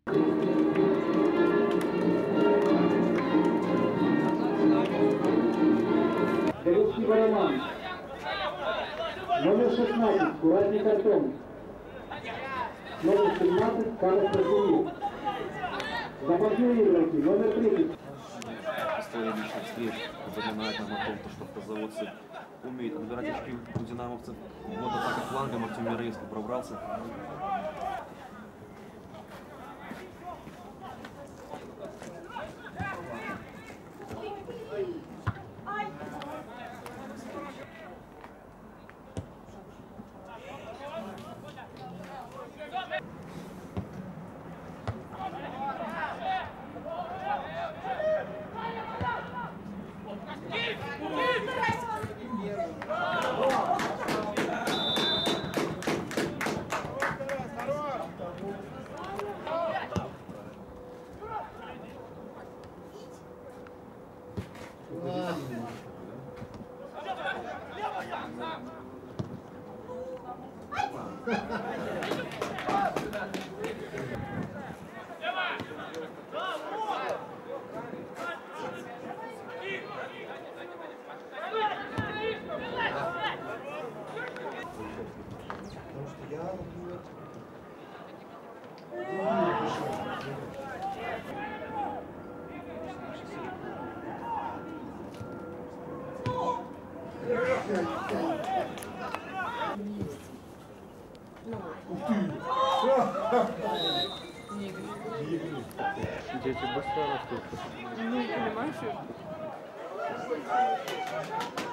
Горелкива Роман. Номер 16, Куратник Артем. Номер 17, Карл Сергеев. Запасные игроки, номер 30. История личных встреч напоминает нам о том, что автозаводцы умеют отбирать очки у динамовцев. Вот атака флангом, Артем Мироевский пробрался. Дети быстро растут. Ну, понимаешь?